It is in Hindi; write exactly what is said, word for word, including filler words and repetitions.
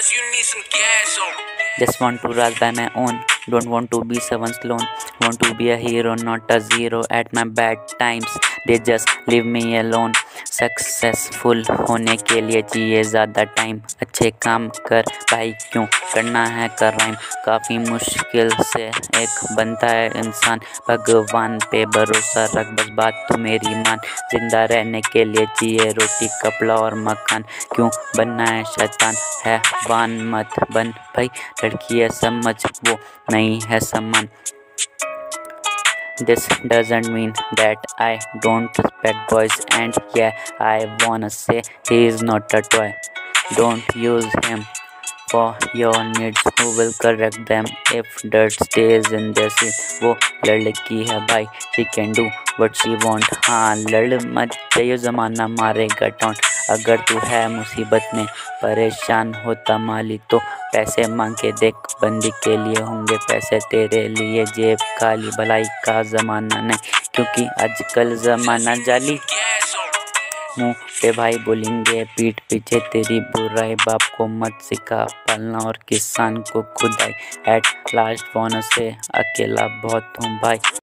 Just want to rise by my own. Don't want to be someone's clone. Want to be a hero, not a zero. At my bad times, they just leave me alone. Successful होने के लिए चाहिए ज़्यादा टाइम. अच्छे काम कर भाई, क्यों करना है क्राइम. काफ़ी मुश्किल से एक बनता है इंसान. भगवान पे भरोसा रख, बस बात तू मेरी मान. जिंदा रहने के लिए चाहिए रोटी कपड़ा और मकान. क्यों बनना है शैतान, है वान मत बन भाई. लड़की है समझ, वो नहीं है समान. This doesn't mean that I don't respect boys, and yeah, I wanna say he is not a toy. Don't use him for your needs. Who will correct them if dirt stays in their seat? वो लड़की है भाई, she can do what she want. हाँ लड़ मत जाइयो, ज़माना मारेगा टॉन्ट. अगर तू है मुसीबत में परेशान होता माली, तो पैसे मांग के देख, बंदी के लिए होंगे पैसे तेरे लिए. जेब खाली, भलाई का ज़माना नहीं, क्योंकि आजकल ज़माना जाली. मुँह पे भाई बोलेंगे, पीठ पीछे तेरी बुराई. बाप को मत सिखा पालना और किसान को खुदाई. एट लास्ट वाना से अकेला बहुत हूँ भाई.